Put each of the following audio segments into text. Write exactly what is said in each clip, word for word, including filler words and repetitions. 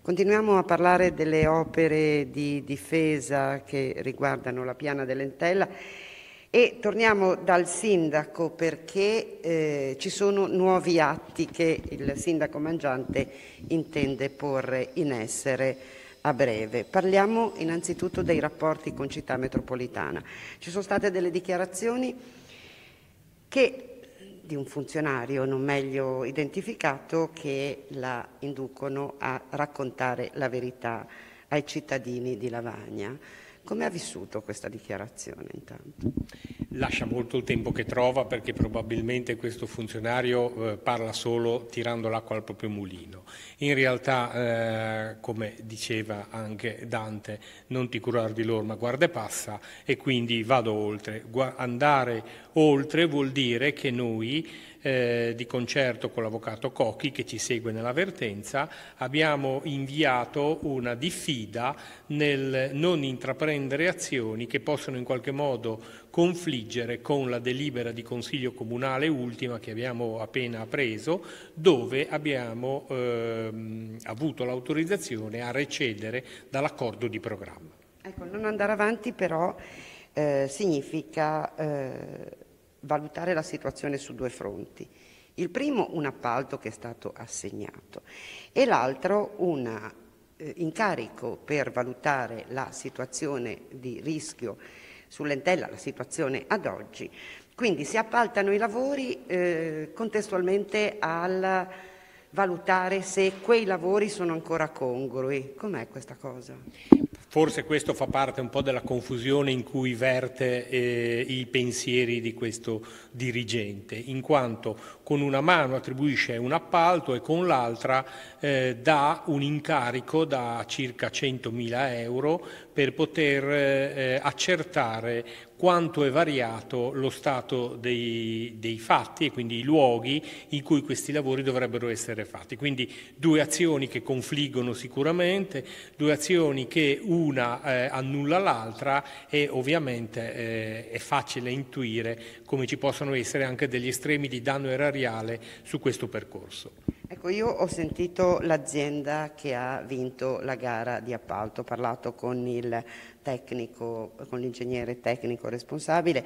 Continuiamo a parlare delle opere di difesa che riguardano la piana dell'Entella e torniamo dal sindaco perché eh, ci sono nuovi atti che il sindaco Mangiante intende porre in essere a breve. Parliamo innanzitutto dei rapporti con Città Metropolitana. Ci sono state delle dichiarazioni che di un funzionario non meglio identificato che la inducono a raccontare la verità ai cittadini di Lavagna. Come ha vissuto questa dichiarazione intanto? Lascia molto il tempo che trova, perché probabilmente questo funzionario eh, parla solo tirando l'acqua al proprio mulino. In realtà, eh, come diceva anche Dante, non ti curar di loro ma guarda e passa, e quindi vado oltre. Gua- andare oltre vuol dire che noi, eh, di concerto con l'avvocato Cocchi, che ci segue nell'avvertenza, abbiamo inviato una diffida nel non intraprendere azioni che possono in qualche modo confliggere con la delibera di Consiglio Comunale ultima che abbiamo appena preso, dove abbiamo ehm, avuto l'autorizzazione a recedere dall'accordo di programma. Ecco, non andare avanti però eh, significa eh, valutare la situazione su due fronti. Il primo un appalto che è stato assegnato e l'altro un eh, incarico per valutare la situazione di rischio sull'Entella, la situazione ad oggi. Quindi si appaltano i lavori eh, contestualmente al valutare se quei lavori sono ancora congrui. Com'è questa cosa? Forse questo fa parte un po' della confusione in cui verte eh, i pensieri di questo dirigente, in quanto con una mano attribuisce un appalto e con l'altra eh, dà un incarico da circa centomila euro per poter eh, accertare quanto è variato lo stato dei, dei fatti e quindi i luoghi in cui questi lavori dovrebbero essere fatti. Quindi due azioni che confliggono sicuramente, due azioni che una eh, annulla l'altra e ovviamente eh, è facile intuire come ci possano essere anche degli estremi di danno erariale su questo percorso. Ecco, io ho sentito l'azienda che ha vinto la gara di appalto, ho parlato con il tecnico, con l'ingegnere tecnico responsabile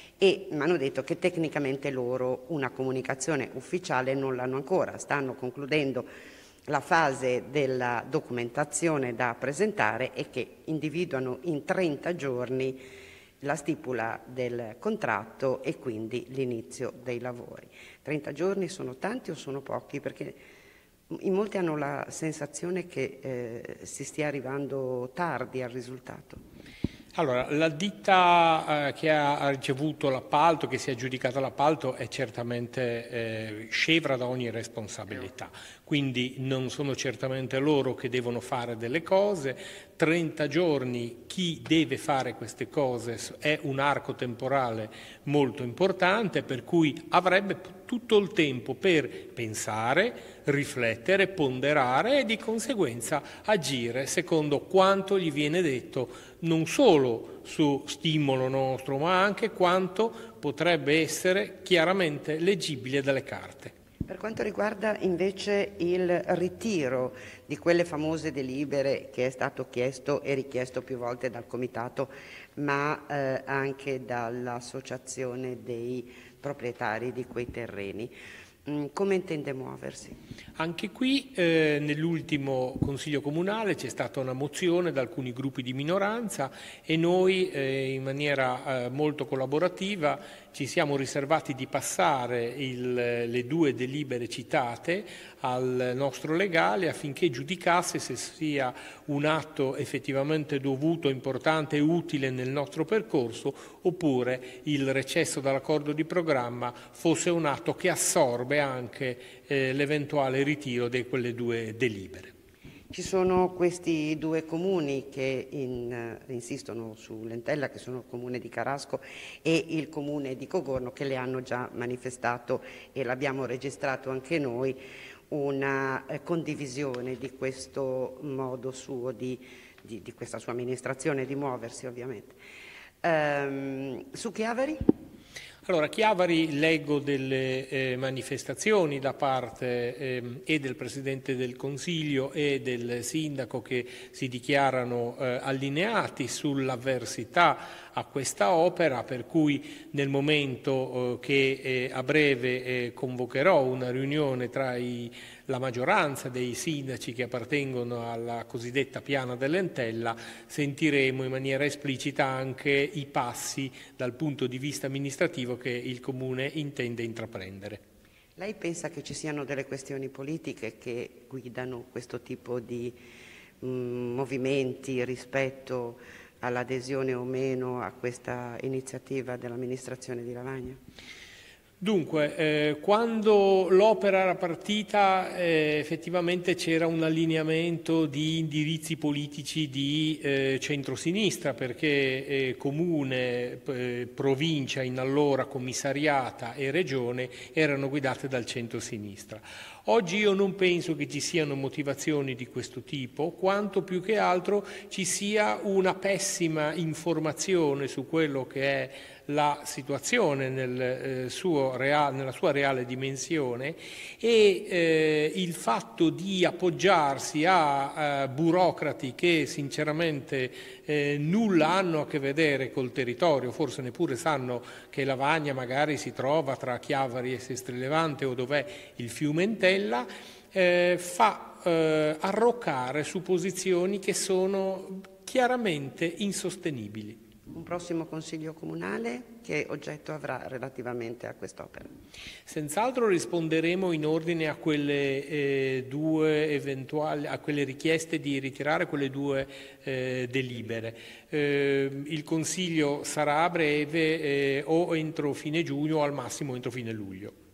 e mi hanno detto che tecnicamente loro una comunicazione ufficiale non l'hanno ancora, stanno concludendo la fase della documentazione da presentare e che individuano in trenta giorni la stipula del contratto e quindi l'inizio dei lavori. trenta giorni sono tanti o sono pochi? Perché in molti hanno la sensazione che eh, si stia arrivando tardi al risultato. Allora, la ditta eh, che ha ricevuto l'appalto, che si è aggiudicata l'appalto, è certamente eh, scevra da ogni responsabilità, quindi non sono certamente loro che devono fare delle cose. trenta giorni, chi deve fare queste cose è un arco temporale molto importante, per cui avrebbe tutto il tempo per pensare, riflettere, ponderare e di conseguenza agire secondo quanto gli viene detto, non solo su stimolo nostro, ma anche quanto potrebbe essere chiaramente leggibile dalle carte. Per quanto riguarda invece il ritiro di quelle famose delibere che è stato chiesto e richiesto più volte dal Comitato, ma eh, anche dall'Associazione dei proprietari di quei terreni, come intende muoversi? Anche qui eh, nell'ultimo Consiglio Comunale c'è stata una mozione da alcuni gruppi di minoranza e noi eh, in maniera eh, molto collaborativa ci siamo riservati di passare il, le due delibere citate al nostro legale affinché giudicasse se sia un atto effettivamente dovuto, importante e utile nel nostro percorso, oppure il recesso dall'accordo di programma fosse un atto che assorbe anche eh, l'eventuale ritiro di quelle due delibere. Ci sono questi due comuni che in, uh, insistono sull'Entella, che sono il comune di Carasco e il comune di Cogorno, che le hanno già manifestato e l'abbiamo registrato anche noi, una eh, condivisione di questo modo suo, di, di, di questa sua amministrazione di muoversi ovviamente. Um, su Chiavari? Allora, Chiavari, leggo delle eh, manifestazioni da parte eh, e del Presidente del Consiglio e del Sindaco che si dichiarano eh, allineati sull'avversità a questa opera, per cui nel momento eh, che eh, a breve eh, convocherò una riunione tra i, la maggioranza dei sindaci che appartengono alla cosiddetta piana dell'Entella, sentiremo in maniera esplicita anche i passi dal punto di vista amministrativo che il Comune intende intraprendere. Lei pensa che ci siano delle questioni politiche che guidano questo tipo di mh, movimenti rispetto all'adesione o meno a questa iniziativa dell'amministrazione di Lavagna? Dunque, eh, quando l'opera era partita eh, effettivamente c'era un allineamento di indirizzi politici di eh, centrosinistra, perché eh, Comune, eh, Provincia in allora, Commissariata e Regione erano guidate dal centrosinistra. Oggi io non penso che ci siano motivazioni di questo tipo, quanto più che altro ci sia una pessima informazione su quello che è la situazione nel, eh, suo reale, nella sua reale dimensione e eh, il fatto di appoggiarsi a, a burocrati che sinceramente eh, nulla hanno a che vedere col territorio, forse neppure sanno che Lavagna magari si trova tra Chiavari e Sestri Levante o dov'è il fiume Entella, eh, fa eh, arroccare su posizioni che sono chiaramente insostenibili. Un prossimo Consiglio Comunale che oggetto avrà relativamente a quest'opera? Senz'altro risponderemo in ordine a quelle eh, due eventuali, a quelle richieste di ritirare quelle due eh, delibere. Eh, il Consiglio sarà a breve eh, o entro fine giugno o al massimo entro fine luglio.